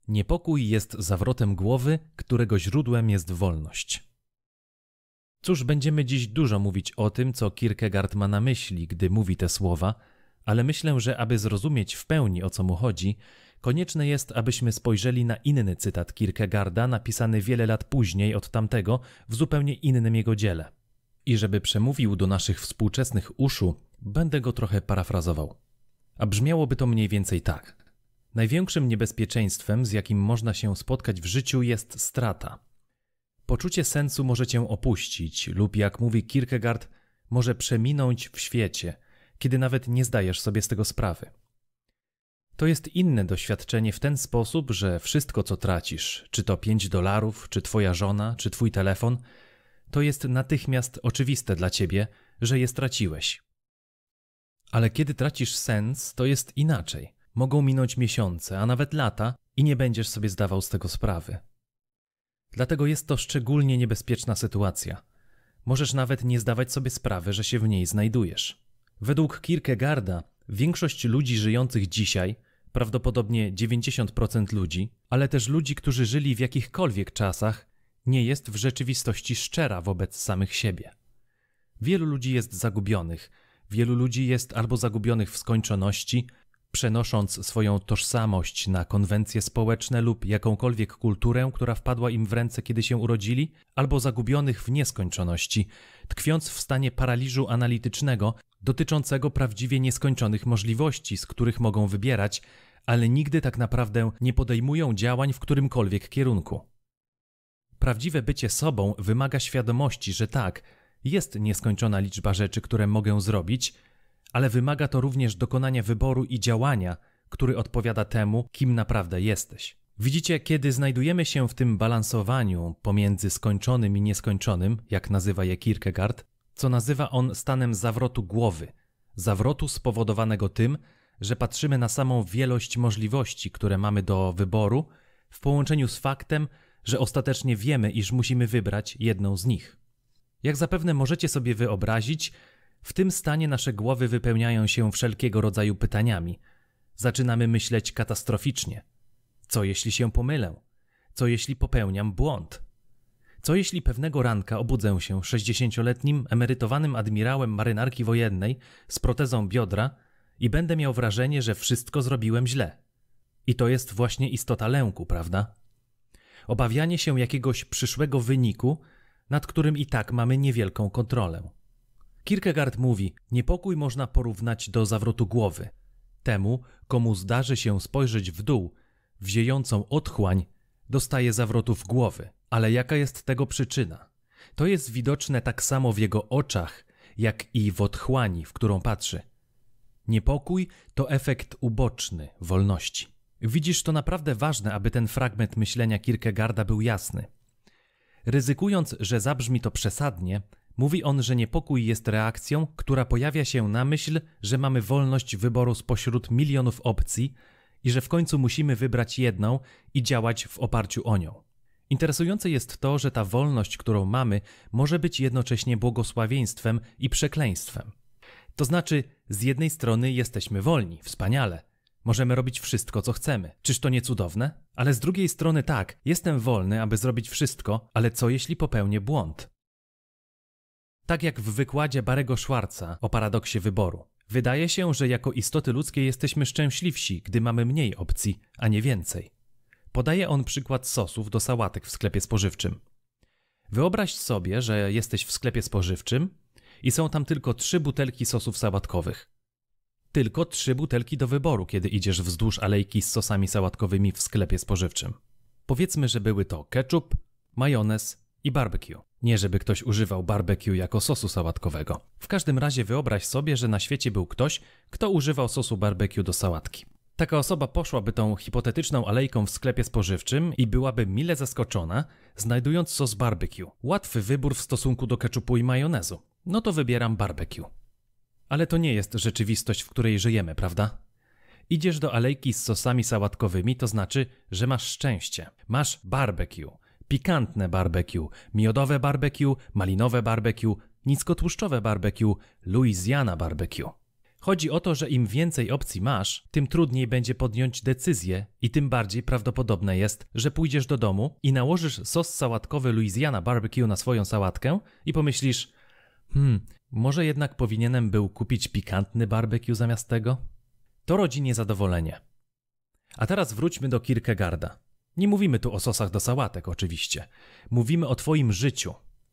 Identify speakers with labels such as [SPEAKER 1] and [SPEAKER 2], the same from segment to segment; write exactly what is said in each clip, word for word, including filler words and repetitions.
[SPEAKER 1] Niepokój jest zawrotem głowy, którego źródłem jest wolność. Cóż, będziemy dziś dużo mówić o tym, co Kierkegaard ma na myśli, gdy mówi te słowa, ale myślę, że aby zrozumieć w pełni, o co mu chodzi, konieczne jest, abyśmy spojrzeli na inny cytat Kierkegaarda, napisany wiele lat później od tamtego, w zupełnie innym jego dziele. I żeby przemówił do naszych współczesnych uszu, będę go trochę parafrazował. A brzmiałoby to mniej więcej tak. Największym niebezpieczeństwem, z jakim można się spotkać w życiu, jest strata. Poczucie sensu może cię opuścić lub, jak mówi Kierkegaard, może przeminąć w świecie, kiedy nawet nie zdajesz sobie z tego sprawy. To jest inne doświadczenie w ten sposób, że wszystko, co tracisz, czy to pięć dolarów, czy twoja żona, czy twój telefon, to jest natychmiast oczywiste dla ciebie, że je straciłeś. Ale kiedy tracisz sens, to jest inaczej. Mogą minąć miesiące, a nawet lata i nie będziesz sobie zdawał z tego sprawy. Dlatego jest to szczególnie niebezpieczna sytuacja. Możesz nawet nie zdawać sobie sprawy, że się w niej znajdujesz. Według Kierkegaarda większość ludzi żyjących dzisiaj, prawdopodobnie dziewięćdziesiąt procent ludzi, ale też ludzi, którzy żyli w jakichkolwiek czasach, nie jest w rzeczywistości szczera wobec samych siebie. Wielu ludzi jest zagubionych, wielu ludzi jest albo zagubionych w skończoności, przenosząc swoją tożsamość na konwencje społeczne lub jakąkolwiek kulturę, która wpadła im w ręce, kiedy się urodzili, albo zagubionych w nieskończoności, tkwiąc w stanie paraliżu analitycznego dotyczącego prawdziwie nieskończonych możliwości, z których mogą wybierać, ale nigdy tak naprawdę nie podejmują działań w którymkolwiek kierunku. Prawdziwe bycie sobą wymaga świadomości, że tak, jest nieskończona liczba rzeczy, które mogę zrobić, ale wymaga to również dokonania wyboru i działania, który odpowiada temu, kim naprawdę jesteś. Widzicie, kiedy znajdujemy się w tym balansowaniu pomiędzy skończonym i nieskończonym, jak nazywa je Kierkegaard, co nazywa on stanem zawrotu głowy, zawrotu spowodowanego tym, że patrzymy na samą wielość możliwości, które mamy do wyboru, w połączeniu z faktem, że ostatecznie wiemy, iż musimy wybrać jedną z nich. Jak zapewne możecie sobie wyobrazić, w tym stanie nasze głowy wypełniają się wszelkiego rodzaju pytaniami. Zaczynamy myśleć katastroficznie. Co jeśli się pomylę? Co jeśli popełniam błąd? Co jeśli pewnego ranka obudzę się sześćdziesięcioletnim emerytowanym admirałem marynarki wojennej z protezą biodra i będę miał wrażenie, że wszystko zrobiłem źle? I to jest właśnie istota lęku, prawda? Obawianie się jakiegoś przyszłego wyniku, nad którym i tak mamy niewielką kontrolę. Kierkegaard mówi, niepokój można porównać do zawrotu głowy. Temu, komu zdarzy się spojrzeć w dół, w ziejącą otchłań, dostaje zawrotów głowy. Ale jaka jest tego przyczyna? To jest widoczne tak samo w jego oczach, jak i w otchłani, w którą patrzy. Niepokój to efekt uboczny wolności. Widzisz, to naprawdę ważne, aby ten fragment myślenia Kierkegaarda był jasny. Ryzykując, że zabrzmi to przesadnie, mówi on, że niepokój jest reakcją, która pojawia się na myśl, że mamy wolność wyboru spośród milionów opcji i że w końcu musimy wybrać jedną i działać w oparciu o nią. Interesujące jest to, że ta wolność, którą mamy, może być jednocześnie błogosławieństwem i przekleństwem. To znaczy, z jednej strony jesteśmy wolni, wspaniale. Możemy robić wszystko, co chcemy. Czyż to nie cudowne? Ale z drugiej strony tak, jestem wolny, aby zrobić wszystko, ale co jeśli popełnię błąd? Tak jak w wykładzie Barry'ego Schwartza o paradoksie wyboru. Wydaje się, że jako istoty ludzkie jesteśmy szczęśliwsi, gdy mamy mniej opcji, a nie więcej. Podaje on przykład sosów do sałatek w sklepie spożywczym. Wyobraź sobie, że jesteś w sklepie spożywczym i są tam tylko trzy butelki sosów sałatkowych. Tylko trzy butelki do wyboru, kiedy idziesz wzdłuż alejki z sosami sałatkowymi w sklepie spożywczym. Powiedzmy, że były to ketchup, majonez i barbecue. Nie żeby ktoś używał barbecue jako sosu sałatkowego. W każdym razie wyobraź sobie, że na świecie był ktoś, kto używał sosu barbecue do sałatki. Taka osoba poszłaby tą hipotetyczną alejką w sklepie spożywczym i byłaby mile zaskoczona, znajdując sos barbecue. Łatwy wybór w stosunku do ketchupu i majonezu. No to wybieram barbecue. Ale to nie jest rzeczywistość, w której żyjemy, prawda? Idziesz do alejki z sosami sałatkowymi, to znaczy, że masz szczęście. Masz barbecue, pikantne barbecue, miodowe barbecue, malinowe barbecue, niskotłuszczowe barbecue, Louisiana barbecue. Chodzi o to, że im więcej opcji masz, tym trudniej będzie podjąć decyzję i tym bardziej prawdopodobne jest, że pójdziesz do domu i nałożysz sos sałatkowy Louisiana Barbecue na swoją sałatkę i pomyślisz, hmm, może jednak powinienem był kupić pikantny barbecue zamiast tego? To rodzi niezadowolenie. A teraz wróćmy do Kierkegaarda. Nie mówimy tu o sosach do sałatek oczywiście. Mówimy o twoim życiu.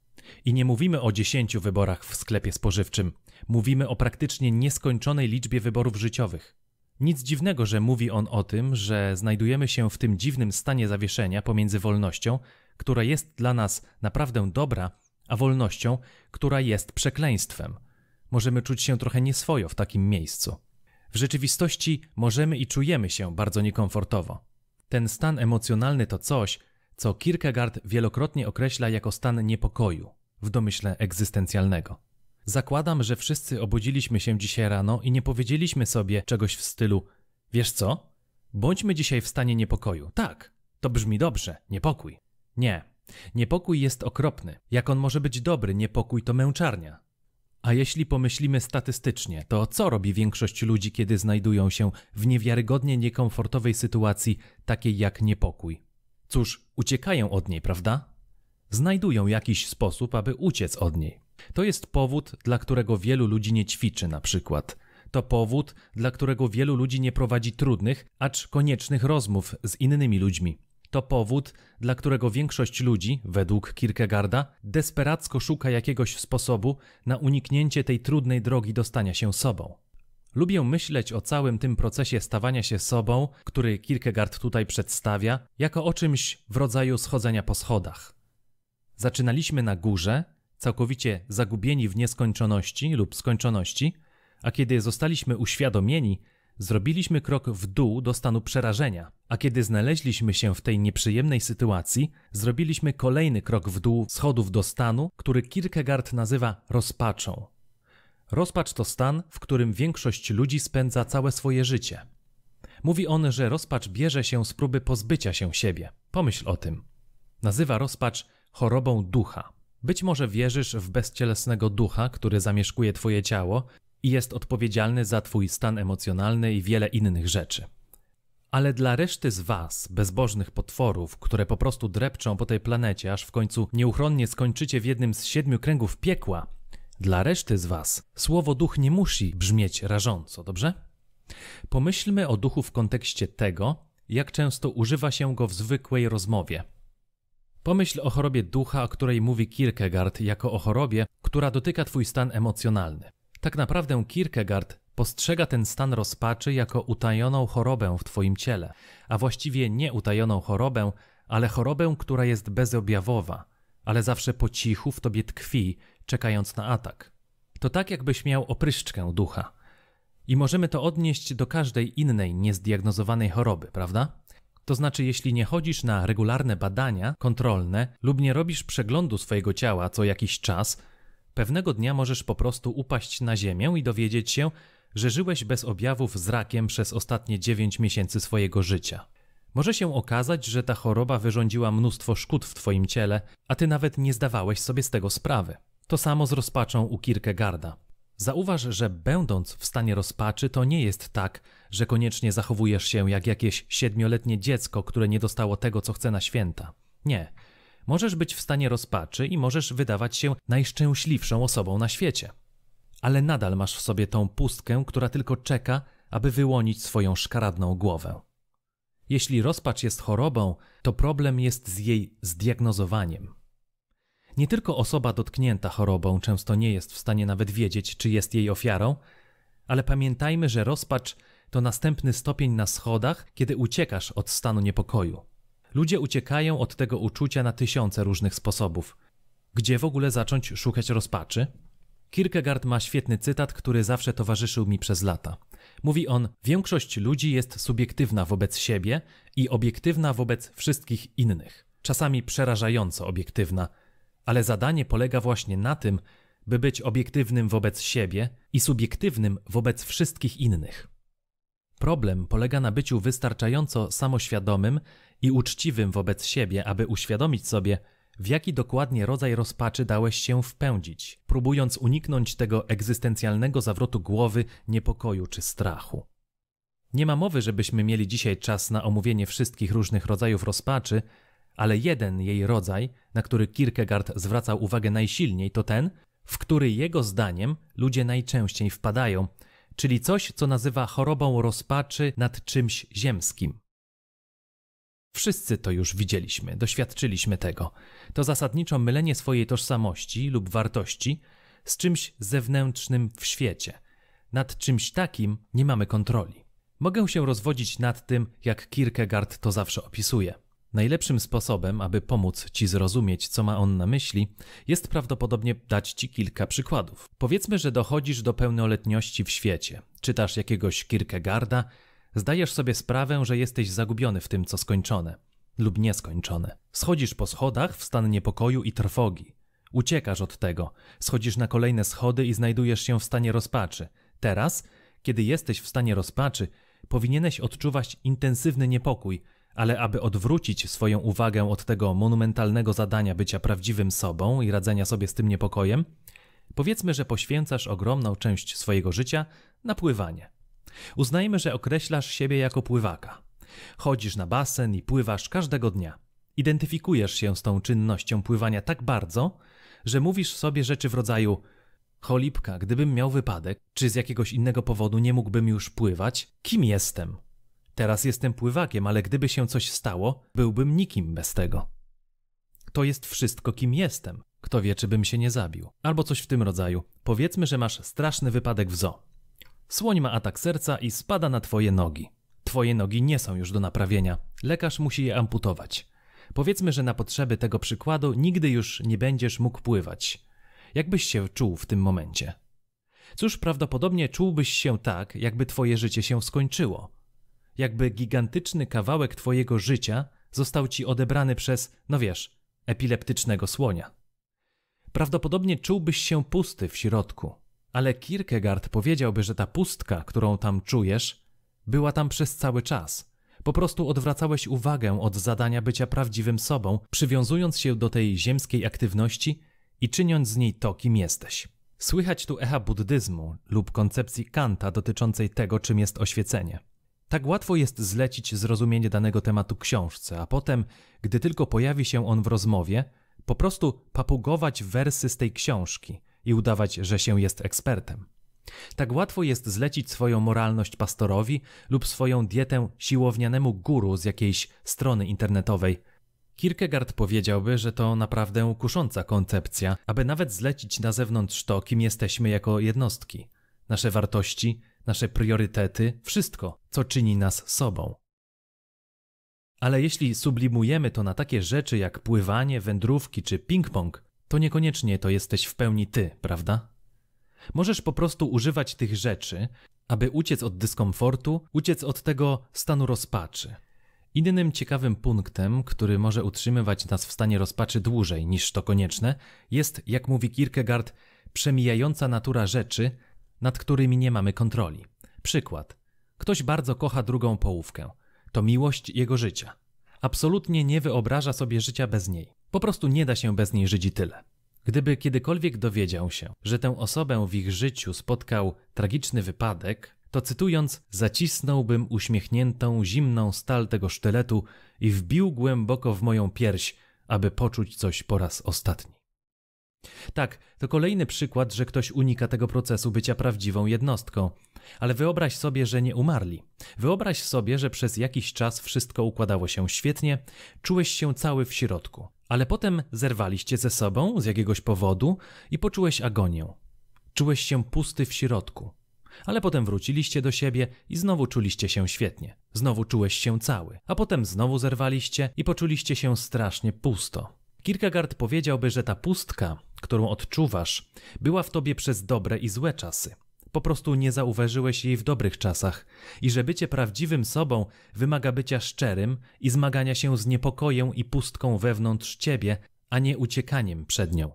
[SPEAKER 1] I nie mówimy o dziesięciu wyborach w sklepie spożywczym. Mówimy o praktycznie nieskończonej liczbie wyborów życiowych. Nic dziwnego, że mówi on o tym, że znajdujemy się w tym dziwnym stanie zawieszenia pomiędzy wolnością, która jest dla nas naprawdę dobra, a wolnością, która jest przekleństwem. Możemy czuć się trochę nieswojo w takim miejscu. W rzeczywistości możemy i czujemy się bardzo niekomfortowo. Ten stan emocjonalny to coś, co Kierkegaard wielokrotnie określa jako stan niepokoju, w domyśle egzystencjalnego. Zakładam, że wszyscy obudziliśmy się dzisiaj rano i nie powiedzieliśmy sobie czegoś w stylu: wiesz co? Bądźmy dzisiaj w stanie niepokoju. Tak, to brzmi dobrze, niepokój. Nie, niepokój jest okropny. Jak on może być dobry? Niepokój to męczarnia. A jeśli pomyślimy statystycznie, to co robi większość ludzi, kiedy znajdują się w niewiarygodnie niekomfortowej sytuacji, takiej jak niepokój? Cóż, uciekają od niej, prawda? Znajdują jakiś sposób, aby uciec od niej. To jest powód, dla którego wielu ludzi nie ćwiczy na przykład. To powód, dla którego wielu ludzi nie prowadzi trudnych, acz koniecznych rozmów z innymi ludźmi. To powód, dla którego większość ludzi, według Kierkegaarda, desperacko szuka jakiegoś sposobu na uniknięcie tej trudnej drogi do stania się sobą. Lubię myśleć o całym tym procesie stawania się sobą, który Kierkegaard tutaj przedstawia, jako o czymś w rodzaju schodzenia po schodach. Zaczynaliśmy na górze, całkowicie zagubieni w nieskończoności lub skończoności, a kiedy zostaliśmy uświadomieni, zrobiliśmy krok w dół do stanu przerażenia, a kiedy znaleźliśmy się w tej nieprzyjemnej sytuacji, zrobiliśmy kolejny krok w dół schodów do stanu, który Kierkegaard nazywa rozpaczą. Rozpacz to stan, w którym większość ludzi spędza całe swoje życie. Mówi on, że rozpacz bierze się z próby pozbycia się siebie. Pomyśl o tym. Nazywa rozpacz chorobą ducha. Być może wierzysz w bezcielesnego ducha, który zamieszkuje twoje ciało i jest odpowiedzialny za twój stan emocjonalny i wiele innych rzeczy. Ale dla reszty z was, bezbożnych potworów, które po prostu drepczą po tej planecie, aż w końcu nieuchronnie skończycie w jednym z siedmiu kręgów piekła, dla reszty z was słowo duch nie musi brzmieć rażąco, dobrze? Pomyślmy o duchu w kontekście tego, jak często używa się go w zwykłej rozmowie. Pomyśl o chorobie ducha, o której mówi Kierkegaard, jako o chorobie, która dotyka twój stan emocjonalny. Tak naprawdę Kierkegaard postrzega ten stan rozpaczy jako utajoną chorobę w twoim ciele, a właściwie nie utajoną chorobę, ale chorobę, która jest bezobjawowa, ale zawsze po cichu w tobie tkwi, czekając na atak. To tak, jakbyś miał opryszczkę ducha. I możemy to odnieść do każdej innej niezdiagnozowanej choroby, prawda? To znaczy, jeśli nie chodzisz na regularne badania kontrolne lub nie robisz przeglądu swojego ciała co jakiś czas, pewnego dnia możesz po prostu upaść na ziemię i dowiedzieć się, że żyłeś bez objawów z rakiem przez ostatnie dziewięć miesięcy swojego życia. Może się okazać, że ta choroba wyrządziła mnóstwo szkód w twoim ciele, a ty nawet nie zdawałeś sobie z tego sprawy. To samo z rozpaczą u Kierkegaarda. Zauważ, że będąc w stanie rozpaczy, to nie jest tak, że koniecznie zachowujesz się jak jakieś siedmioletnie dziecko, które nie dostało tego, co chce na święta. Nie. Możesz być w stanie rozpaczy i możesz wydawać się najszczęśliwszą osobą na świecie. Ale nadal masz w sobie tą pustkę, która tylko czeka, aby wyłonić swoją szkaradną głowę. Jeśli rozpacz jest chorobą, to problem jest z jej zdiagnozowaniem. Nie tylko osoba dotknięta chorobą często nie jest w stanie nawet wiedzieć, czy jest jej ofiarą, ale pamiętajmy, że rozpacz to następny stopień na schodach, kiedy uciekasz od stanu niepokoju. Ludzie uciekają od tego uczucia na tysiące różnych sposobów. Gdzie w ogóle zacząć szukać rozpaczy? Kierkegaard ma świetny cytat, który zawsze towarzyszył mi przez lata. Mówi on: większość ludzi jest subiektywna wobec siebie i obiektywna wobec wszystkich innych. Czasami przerażająco obiektywna, ale zadanie polega właśnie na tym, by być obiektywnym wobec siebie i subiektywnym wobec wszystkich innych. Problem polega na byciu wystarczająco samoświadomym i uczciwym wobec siebie, aby uświadomić sobie, w jaki dokładnie rodzaj rozpaczy dałeś się wpędzić, próbując uniknąć tego egzystencjalnego zawrotu głowy, niepokoju czy strachu. Nie ma mowy, żebyśmy mieli dzisiaj czas na omówienie wszystkich różnych rodzajów rozpaczy, ale jeden jej rodzaj, na który Kierkegaard zwracał uwagę najsilniej, to ten, w który jego zdaniem ludzie najczęściej wpadają, czyli coś, co nazywa chorobą rozpaczy nad czymś ziemskim. Wszyscy to już widzieliśmy, doświadczyliśmy tego. To zasadniczo mylenie swojej tożsamości lub wartości z czymś zewnętrznym w świecie. Nad czymś takim nie mamy kontroli. Mogę się rozwodzić nad tym, jak Kierkegaard to zawsze opisuje. Najlepszym sposobem, aby pomóc ci zrozumieć, co ma on na myśli, jest prawdopodobnie dać ci kilka przykładów. Powiedzmy, że dochodzisz do pełnoletności w świecie, czytasz jakiegoś Kierkegaarda, zdajesz sobie sprawę, że jesteś zagubiony w tym, co skończone lub nieskończone. Schodzisz po schodach w stan niepokoju i trwogi. Uciekasz od tego, schodzisz na kolejne schody i znajdujesz się w stanie rozpaczy. Teraz, kiedy jesteś w stanie rozpaczy, powinieneś odczuwać intensywny niepokój, ale aby odwrócić swoją uwagę od tego monumentalnego zadania bycia prawdziwym sobą i radzenia sobie z tym niepokojem, powiedzmy, że poświęcasz ogromną część swojego życia na pływanie. Uznajmy, że określasz siebie jako pływaka. Chodzisz na basen i pływasz każdego dnia. Identyfikujesz się z tą czynnością pływania tak bardzo, że mówisz sobie rzeczy w rodzaju: cholipka, gdybym miał wypadek, czy z jakiegoś innego powodu nie mógłbym już pływać, kim jestem? Teraz jestem pływakiem, ale gdyby się coś stało, byłbym nikim bez tego. To jest wszystko, kim jestem. Kto wie, czy bym się nie zabił. Albo coś w tym rodzaju. Powiedzmy, że masz straszny wypadek w zoo. Słoń ma atak serca i spada na twoje nogi. Twoje nogi nie są już do naprawienia. Lekarz musi je amputować. Powiedzmy, że na potrzeby tego przykładu nigdy już nie będziesz mógł pływać. Jak byś się czuł w tym momencie? Cóż, prawdopodobnie czułbyś się tak, jakby twoje życie się skończyło. Jakby gigantyczny kawałek twojego życia został ci odebrany przez, no wiesz, epileptycznego słonia. Prawdopodobnie czułbyś się pusty w środku, ale Kierkegaard powiedziałby, że ta pustka, którą tam czujesz, była tam przez cały czas. Po prostu odwracałeś uwagę od zadania bycia prawdziwym sobą, przywiązując się do tej ziemskiej aktywności i czyniąc z niej to, kim jesteś. Słychać tu echa buddyzmu lub koncepcji Kanta dotyczącej tego, czym jest oświecenie. Tak łatwo jest zlecić zrozumienie danego tematu książce, a potem, gdy tylko pojawi się on w rozmowie, po prostu papugować wersy z tej książki i udawać, że się jest ekspertem. Tak łatwo jest zlecić swoją moralność pastorowi lub swoją dietę siłownianemu guru z jakiejś strony internetowej. Kierkegaard powiedziałby, że to naprawdę kusząca koncepcja, aby nawet zlecić na zewnątrz to, kim jesteśmy jako jednostki. Nasze wartości, nasze priorytety, wszystko, co czyni nas sobą. Ale jeśli sublimujemy to na takie rzeczy jak pływanie, wędrówki czy ping-pong, to niekoniecznie to jesteś w pełni ty, prawda? Możesz po prostu używać tych rzeczy, aby uciec od dyskomfortu, uciec od tego stanu rozpaczy. Innym ciekawym punktem, który może utrzymywać nas w stanie rozpaczy dłużej niż to konieczne, jest, jak mówi Kierkegaard, przemijająca natura rzeczy, nad którymi nie mamy kontroli. Przykład. Ktoś bardzo kocha drugą połówkę. To miłość jego życia. Absolutnie nie wyobraża sobie życia bez niej. Po prostu nie da się bez niej żyć i tyle. Gdyby kiedykolwiek dowiedział się, że tę osobę w ich życiu spotkał tragiczny wypadek, to cytując, zacisnąłbym uśmiechniętą, zimną stal tego sztyletu i wbił głęboko w moją pierś, aby poczuć coś po raz ostatni. Tak, to kolejny przykład, że ktoś unika tego procesu bycia prawdziwą jednostką. Ale wyobraź sobie, że nie umarli. Wyobraź sobie, że przez jakiś czas wszystko układało się świetnie, czułeś się cały w środku. Ale potem zerwaliście ze sobą z jakiegoś powodu i poczułeś agonię. Czułeś się pusty w środku. Ale potem wróciliście do siebie i znowu czuliście się świetnie. Znowu czułeś się cały. A potem znowu zerwaliście i poczuliście się strasznie pusto. Kierkegaard powiedziałby, że ta pustka, którą odczuwasz, była w tobie przez dobre i złe czasy. Po prostu nie zauważyłeś jej w dobrych czasach i że bycie prawdziwym sobą wymaga bycia szczerym i zmagania się z niepokojem i pustką wewnątrz ciebie, a nie uciekaniem przed nią.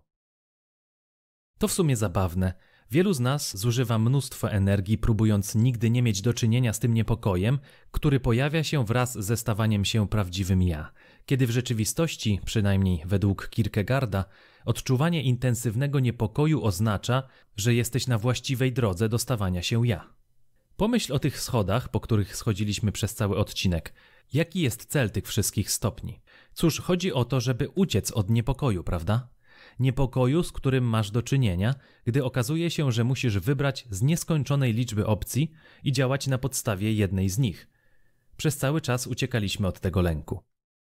[SPEAKER 1] To w sumie zabawne. Wielu z nas zużywa mnóstwo energii, próbując nigdy nie mieć do czynienia z tym niepokojem, który pojawia się wraz ze stawaniem się prawdziwym ja. kiedy w rzeczywistości, przynajmniej według Kierkegaarda, odczuwanie intensywnego niepokoju oznacza, że jesteś na właściwej drodze do stawania się ja. Pomyśl o tych schodach, po których schodziliśmy przez cały odcinek. Jaki jest cel tych wszystkich stopni? Cóż, chodzi o to, żeby uciec od niepokoju, prawda? Niepokoju, z którym masz do czynienia, gdy okazuje się, że musisz wybrać z nieskończonej liczby opcji i działać na podstawie jednej z nich. Przez cały czas uciekaliśmy od tego lęku.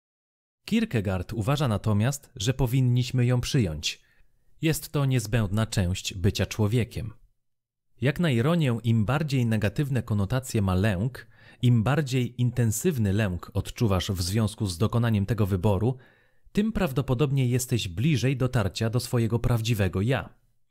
[SPEAKER 1] Kierkegaard uważa natomiast, że powinniśmy ją przyjąć. Jest to niezbędna część bycia człowiekiem. Jak na ironię, im bardziej negatywne konotacje ma lęk, im bardziej intensywny lęk odczuwasz w związku z dokonaniem tego wyboru, tym prawdopodobnie jesteś bliżej dotarcia do swojego prawdziwego ja.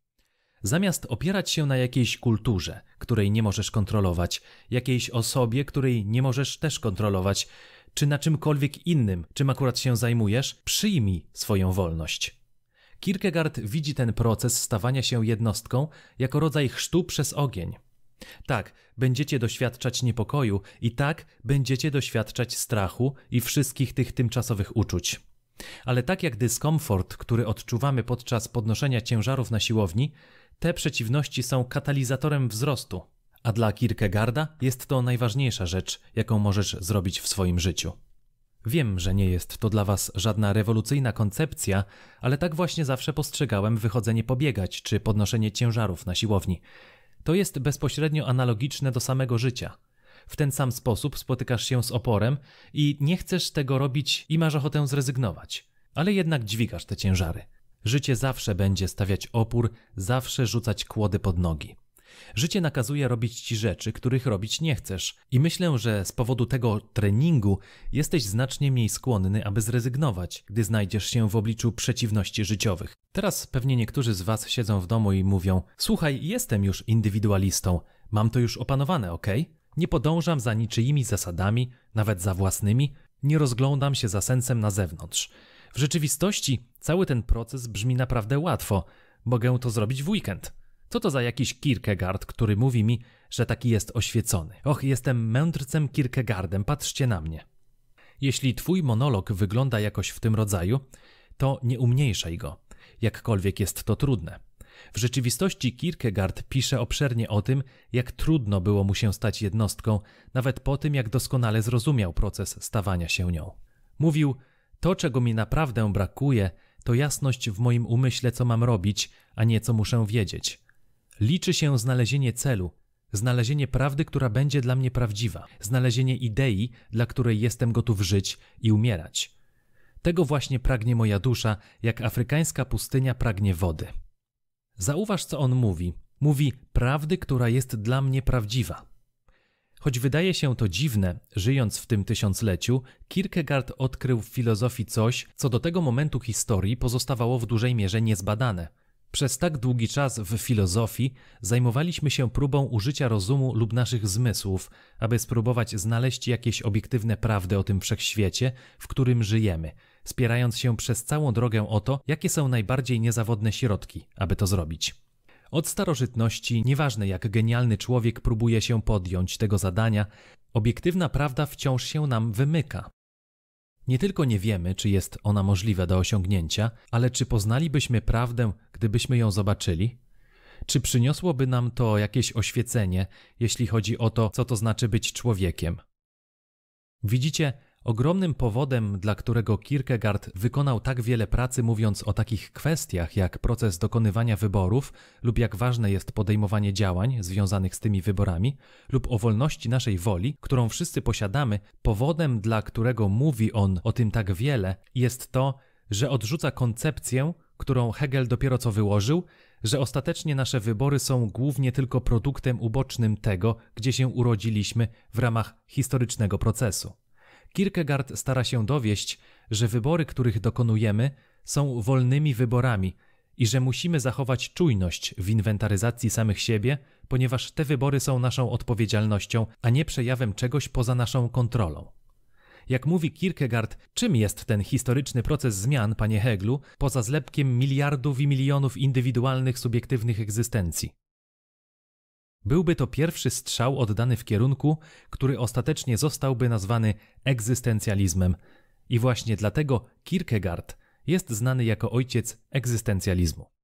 [SPEAKER 1] Zamiast opierać się na jakiejś kulturze, której nie możesz kontrolować, jakiejś osobie, której nie możesz też kontrolować, czy na czymkolwiek innym, czym akurat się zajmujesz, przyjmij swoją wolność. Kierkegaard widzi ten proces stawania się jednostką jako rodzaj chrztu przez ogień. Tak, będziecie doświadczać niepokoju i tak będziecie doświadczać strachu i wszystkich tych tymczasowych uczuć. Ale tak jak dyskomfort, który odczuwamy podczas podnoszenia ciężarów na siłowni, te przeciwności są katalizatorem wzrostu, a dla Kierkegaarda jest to najważniejsza rzecz, jaką możesz zrobić w swoim życiu. Wiem, że nie jest to dla was żadna rewolucyjna koncepcja, ale tak właśnie zawsze postrzegałem wychodzenie pobiegać czy podnoszenie ciężarów na siłowni. To jest bezpośrednio analogiczne do samego życia. W ten sam sposób spotykasz się z oporem i nie chcesz tego robić i masz ochotę zrezygnować, ale jednak dźwigasz te ciężary. Życie zawsze będzie stawiać opór, zawsze rzucać kłody pod nogi. Życie nakazuje robić ci rzeczy, których robić nie chcesz i myślę, że z powodu tego treningu jesteś znacznie mniej skłonny, aby zrezygnować, gdy znajdziesz się w obliczu przeciwności życiowych. Teraz pewnie niektórzy z was siedzą w domu i mówią: słuchaj, jestem już indywidualistą, mam to już opanowane, okej? Nie podążam za niczyimi zasadami, nawet za własnymi, nie rozglądam się za sensem na zewnątrz. W rzeczywistości cały ten proces brzmi naprawdę łatwo. Mogę to zrobić w weekend. Co to za jakiś Kierkegaard, który mówi mi, że taki jest oświecony? Och, jestem mędrcem Kierkegaardem, patrzcie na mnie. Jeśli twój monolog wygląda jakoś w tym rodzaju, to nie umniejszaj go, jakkolwiek jest to trudne. W rzeczywistości Kierkegaard pisze obszernie o tym, jak trudno było mu się stać jednostką, nawet po tym, jak doskonale zrozumiał proces stawania się nią. Mówił: to, czego mi naprawdę brakuje, to jasność w moim umyśle, co mam robić, a nie co muszę wiedzieć. Liczy się znalezienie celu, znalezienie prawdy, która będzie dla mnie prawdziwa, znalezienie idei, dla której jestem gotów żyć i umierać. Tego właśnie pragnie moja dusza, jak afrykańska pustynia pragnie wody. Zauważ, co on mówi. Mówi prawdy, która jest dla mnie prawdziwa. Choć wydaje się to dziwne, żyjąc w tym tysiącleciu, Kierkegaard odkrył w filozofii coś, co do tego momentu historii pozostawało w dużej mierze niezbadane. Przez tak długi czas w filozofii zajmowaliśmy się próbą użycia rozumu lub naszych zmysłów, aby spróbować znaleźć jakieś obiektywne prawdy o tym wszechświecie, w którym żyjemy, spierając się przez całą drogę o to, jakie są najbardziej niezawodne środki, aby to zrobić. Od starożytności, nieważne jak genialny człowiek próbuje się podjąć tego zadania, obiektywna prawda wciąż się nam wymyka. Nie tylko nie wiemy, czy jest ona możliwa do osiągnięcia, ale czy poznalibyśmy prawdę, gdybyśmy ją zobaczyli? Czy przyniosłoby nam to jakieś oświecenie, jeśli chodzi o to, co to znaczy być człowiekiem? Widzicie, ogromnym powodem, dla którego Kierkegaard wykonał tak wiele pracy mówiąc o takich kwestiach jak proces dokonywania wyborów lub jak ważne jest podejmowanie działań związanych z tymi wyborami lub o wolności naszej woli, którą wszyscy posiadamy, powodem, dla którego mówi on o tym tak wiele, jest to, że odrzuca koncepcję, którą Hegel dopiero co wyłożył, że ostatecznie nasze wybory są głównie tylko produktem ubocznym tego, gdzie się urodziliśmy w ramach historycznego procesu. Kierkegaard stara się dowieść, że wybory, których dokonujemy, są wolnymi wyborami i że musimy zachować czujność w inwentaryzacji samych siebie, ponieważ te wybory są naszą odpowiedzialnością, a nie przejawem czegoś poza naszą kontrolą. Jak mówi Kierkegaard, czym jest ten historyczny proces zmian, panie Heglu, poza zlepkiem miliardów i milionów indywidualnych, subiektywnych egzystencji? Byłby to pierwszy strzał oddany w kierunku, który ostatecznie zostałby nazwany egzystencjalizmem. I właśnie dlatego Kierkegaard jest znany jako ojciec egzystencjalizmu.